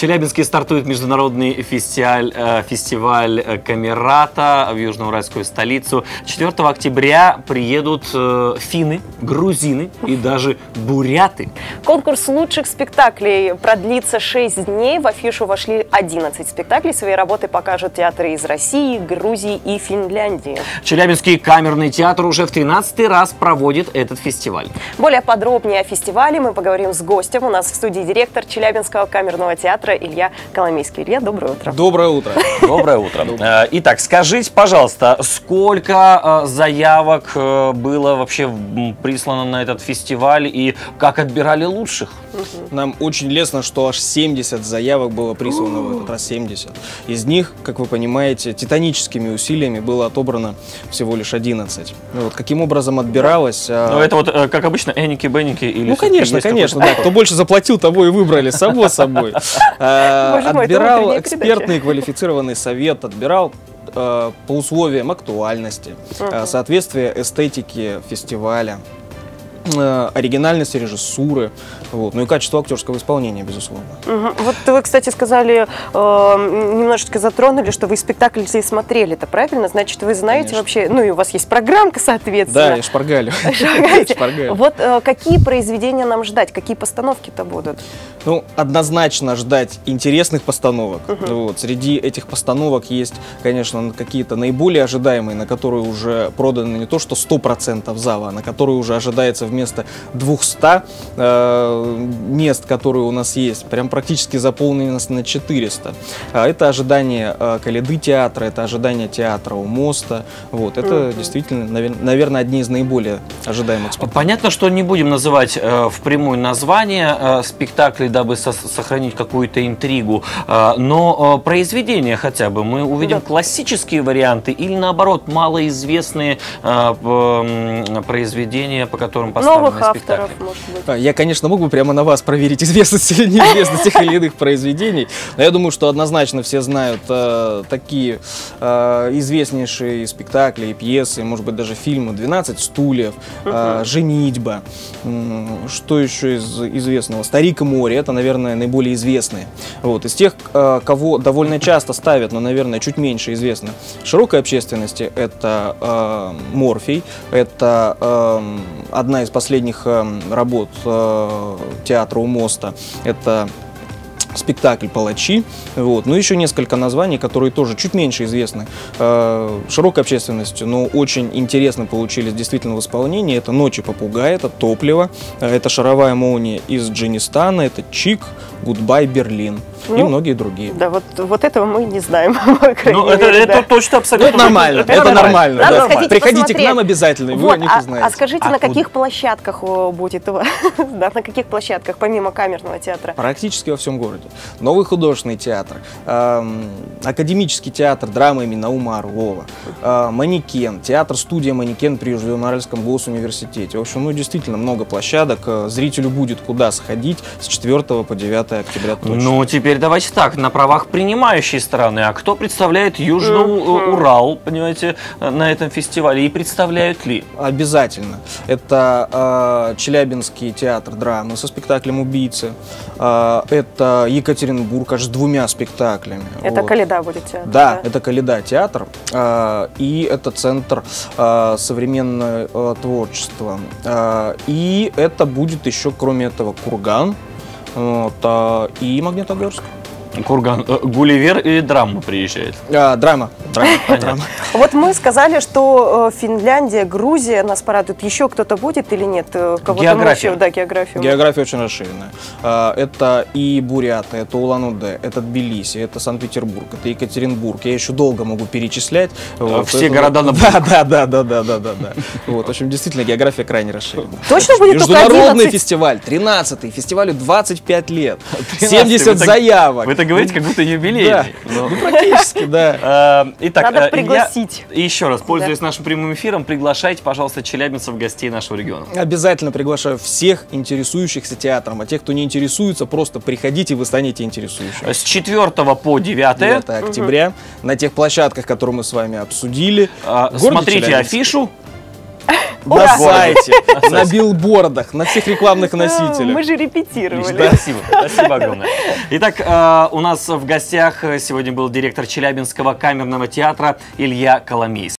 Челябинске стартует международный фестиваль Камерата в южноуральскую столицу. 4 октября приедут финны, грузины и даже буряты. Конкурс лучших спектаклей продлится 6 дней. В афишу вошли 11 спектаклей. Свои работы покажут театры из России, Грузии и Финляндии. Челябинский камерный театр уже в 13-й раз проводит этот фестиваль. Более подробнее о фестивале мы поговорим с гостем. У нас в студии директор Челябинского камерного театра Илья Коломейский. Илья, доброе утро. Доброе утро. Доброе утро. Итак, скажите, пожалуйста, сколько заявок было вообще прислано на этот фестиваль и как отбирали лучших? Нам очень лестно, что аж 70 заявок было прислано в этот раз, 70. Из них, как вы понимаете, титаническими усилиями было отобрано всего лишь 11. Вот каким образом отбиралось? Ну, это вот, как обычно, эники-бенники или... Ну, конечно, да. Кто больше заплатил, того и выбрали, само собой. Отбирал экспертный квалифицированный совет, отбирал по условиям актуальности, соответствия эстетики фестиваля, оригинальности режиссуры, вот, ну и качество актерского исполнения, безусловно. Вот вы, кстати, сказали, немножечко затронули, что вы спектакль смотрели, это правильно? Значит, вы знаете вообще, ну и у вас есть программка, соответственно. Да, я шпаргалю. Вот какие произведения нам ждать, какие постановки-то будут? Ну, однозначно ждать интересных постановок. Вот. Среди этих постановок есть, конечно, какие-то наиболее ожидаемые, на которые уже проданы не то что 100% зала, а на которые уже ожидается вместо 200 мест, которые у нас есть, прям практически заполнено на 400. Это ожидание Коляды театра, это ожидание театра у моста. Вот. Это действительно, наверное, одни из наиболее ожидаемых спектаклей. Понятно, что не будем называть впрямую название спектаклей, дабы сохранить какую-то интригу, но произведения хотя бы мы увидим классические варианты или наоборот малоизвестные произведения, по которым поставлены новых спектакли. авторов, может быть. Я, конечно, мог бы прямо на вас проверить известность или неизвестность тех или иных произведений, но я думаю, что однозначно все знают такие известнейшие спектакли и пьесы, может быть, даже фильмы «12 стульев», «Женитьба», что еще из известного? «Старик и море», это, наверное, наиболее известные. Вот. Из тех, кого довольно часто ставят, но, наверное, чуть меньше известно широкой общественности, это «Морфий», это одна из последних работ театра у моста, это спектакль «Палачи». Вот. Ну, еще несколько названий, которые тоже чуть меньше известны широкой общественностью, но очень интересно получились действительно в исполнении. Это «Ночи попугая», это «Топливо», это «Шаровая молния» из Джинистана, это «Чик», «Гудбай, Берлин» и многие другие. Да, вот этого мы не знаем. Ну, это точно абсолютно. Это нормально, это нормально. Приходите к нам посмотреть. обязательно, вы о них узнаете. А скажите, на каких площадках будет, на каких площадках, помимо камерного театра? Практически во всем городе. Новый художественный театр, академический театр драмы имени Наума Орлова, «Манекен», театр-студия «Манекен» при Южноуральском госуниверситете. В общем, ну, действительно много площадок. Зрителю будет куда сходить с 4 по 9 октября точно. Ну, теперь давайте так, на правах принимающей стороны. А кто представляет Южный Урал, понимаете, на этом фестивале? И представляют ли? Обязательно. Это Челябинский театр драмы со спектаклем «Убийцы». Это Екатеринбург аж с 2 спектаклями. Это Коляда будет театр? Да, это Коляда театр. И это Центр современного творчества. И это будет еще, кроме этого, Курган и Магнитогорск. Курган, Гулливер или драма приезжает? Драма. Вот мы сказали, что Финляндия, Грузия нас порадует. Еще кто-то будет или нет? География. Да, география. География очень расширенная. Это и буряты, это Улан-Удэ, это Тбилиси, это Санкт-Петербург, это Екатеринбург. Я еще долго могу перечислять. Все города на Да. Вот, в общем, действительно, география крайне расширена. Точно будет только 11? Международный фестиваль, 13-й, фестивалю 25 лет, 70 заявок. Вы это говорите, как будто юбилейный. Ну, практически, да. Итак, надо пригласить. Еще раз, пользуясь нашим прямым эфиром, приглашайте, пожалуйста, челябинцев, гостей нашего региона. Обязательно приглашаю всех интересующихся театром, а тех, кто не интересуется, просто приходите, вы станете интересующими. С 4 по 9 октября на тех площадках, которые мы с вами обсудили. Смотрите афишу. на сайте, на билбордах, на всех рекламных носителях. Мы же репетировали. Спасибо, спасибо огромное. Итак, у нас в гостях сегодня был директор Челябинского камерного театра Илья Коломейский.